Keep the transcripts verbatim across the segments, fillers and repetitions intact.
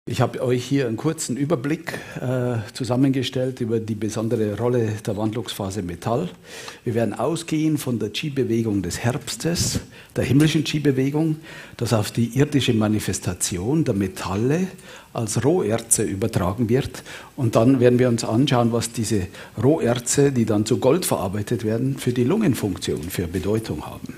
Ich habe euch hier einen kurzen Überblick äh, zusammengestellt über die besondere Rolle der Wandlungsphase Metall. Wir werden ausgehen von der Qi-Bewegung des Herbstes, der himmlischen Qi-Bewegung, das auf die irdische Manifestation der Metalle als Roherze übertragen wird. Und dann werden wir uns anschauen, was diese Roherze, die dann zu Gold verarbeitet werden, für die Lungenfunktion, für Bedeutung haben.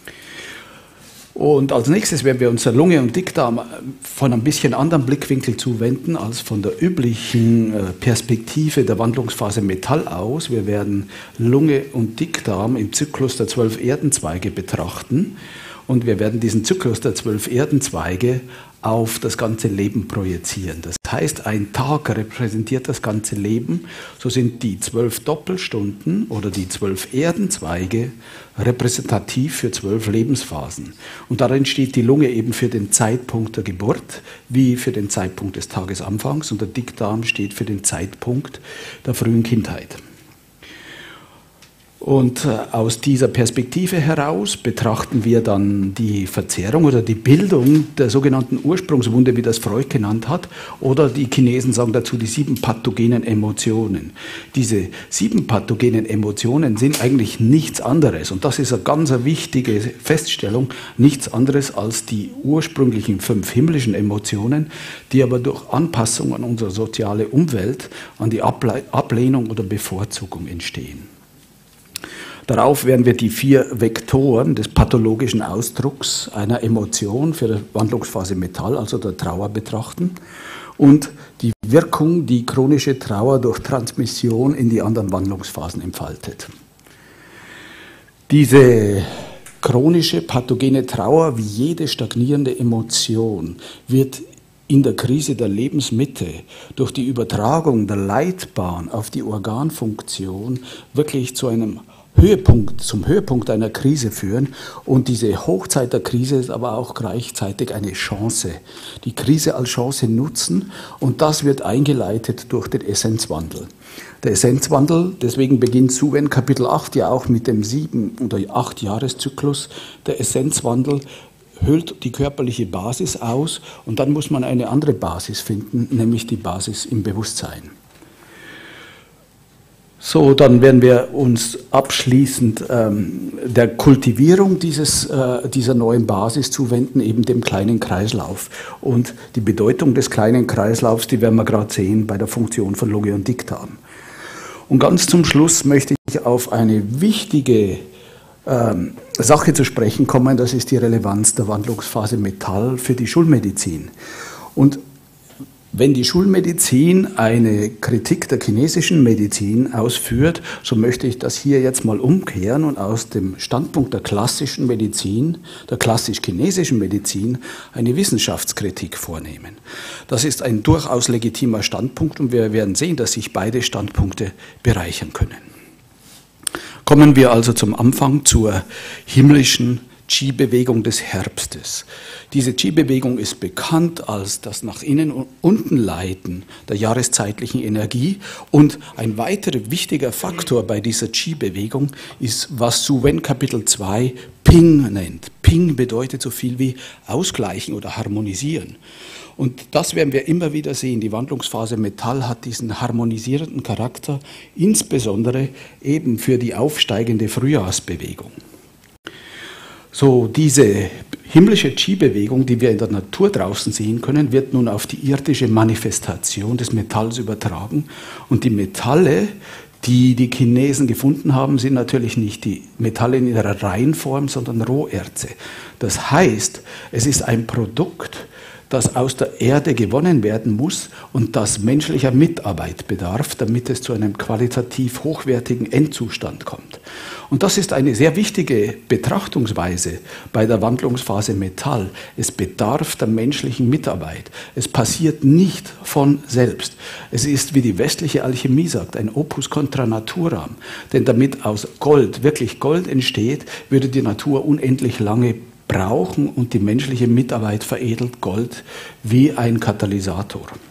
Und als nächstes werden wir uns der Lunge und Dickdarm von ein bisschen anderen Blickwinkel zuwenden als von der üblichen Perspektive der Wandlungsphase Metall aus. Wir werden Lunge und Dickdarm im Zyklus der zwölf Erdenzweige betrachten und wir werden diesen Zyklus der zwölf Erdenzweige auf das ganze Leben projizieren. Das heißt, ein Tag repräsentiert das ganze Leben, so sind die zwölf Doppelstunden oder die zwölf Erdenzweige repräsentativ für zwölf Lebensphasen. Und darin steht die Lunge eben für den Zeitpunkt der Geburt, wie für den Zeitpunkt des Tagesanfangs, und der Dickdarm steht für den Zeitpunkt der frühen Kindheit. Und aus dieser Perspektive heraus betrachten wir dann die Verzehrung oder die Bildung der sogenannten Ursprungswunde, wie das Freud genannt hat, oder die Chinesen sagen dazu die sieben pathogenen Emotionen. Diese sieben pathogenen Emotionen sind eigentlich nichts anderes, und das ist eine ganz wichtige Feststellung, nichts anderes als die ursprünglichen fünf himmlischen Emotionen, die aber durch Anpassung an unsere soziale Umwelt, an die Ablehnung oder Bevorzugung entstehen. Darauf werden wir die vier Vektoren des pathologischen Ausdrucks einer Emotion für die Wandlungsphase Metall, also der Trauer, betrachten und die Wirkung, die chronische Trauer durch Transmission in die anderen Wandlungsphasen entfaltet. Diese chronische pathogene Trauer, wie jede stagnierende Emotion, wird in der Krise der Lebensmitte durch die Übertragung der Leitbahn auf die Organfunktion wirklich zu einem Höhepunkt, zum Höhepunkt einer Krise führen, und diese Hochzeit der Krise ist aber auch gleichzeitig eine Chance. Die Krise als Chance nutzen, und das wird eingeleitet durch den Essenzwandel. Der Essenzwandel, deswegen beginnt Suwen Kapitel acht ja auch mit dem sieben- oder acht Jahreszyklus. Der Essenzwandel hüllt die körperliche Basis aus, und dann muss man eine andere Basis finden, nämlich die Basis im Bewusstsein. So, dann werden wir uns abschließend ähm, der Kultivierung dieses, äh, dieser neuen Basis zuwenden, eben dem kleinen Kreislauf. Und die Bedeutung des kleinen Kreislaufs, die werden wir gerade sehen bei der Funktion von Lunge und Dickdarm. Und ganz zum Schluss möchte ich auf eine wichtige ähm, Sache zu sprechen kommen, das ist die Relevanz der Wandlungsphase Metall für die Schulmedizin. Und wenn die Schulmedizin eine Kritik der chinesischen Medizin ausführt, so möchte ich das hier jetzt mal umkehren und aus dem Standpunkt der klassischen Medizin, der klassisch-chinesischen Medizin, eine Wissenschaftskritik vornehmen. Das ist ein durchaus legitimer Standpunkt, und wir werden sehen, dass sich beide Standpunkte bereichern können. Kommen wir also zum Anfang zur himmlischen Qi-Bewegung des Herbstes. Diese Qi-Bewegung ist bekannt als das nach innen und unten Leiten der jahreszeitlichen Energie, und ein weiterer wichtiger Faktor bei dieser Qi-Bewegung ist, was Suwen Kapitel zwei Ping nennt. Ping bedeutet so viel wie ausgleichen oder harmonisieren. Und das werden wir immer wieder sehen. Die Wandlungsphase Metall hat diesen harmonisierenden Charakter, insbesondere eben für die aufsteigende Frühjahrsbewegung. So, diese himmlische Qi-Bewegung, die wir in der Natur draußen sehen können, wird nun auf die irdische Manifestation des Metalls übertragen. Und die Metalle, die die Chinesen gefunden haben, sind natürlich nicht die Metalle in ihrer Reihenform, sondern Roherze. Das heißt, es ist ein Produkt, das aus der Erde gewonnen werden muss und das menschlicher Mitarbeit bedarf, damit es zu einem qualitativ hochwertigen Endzustand kommt. Und das ist eine sehr wichtige Betrachtungsweise bei der Wandlungsphase Metall. Es bedarf der menschlichen Mitarbeit. Es passiert nicht von selbst. Es ist, wie die westliche Alchemie sagt, ein Opus contra naturam. Denn damit aus Gold wirklich Gold entsteht, würde die Natur unendlich lange brauchen, und die menschliche Mitarbeit veredelt Gold wie ein Katalysator.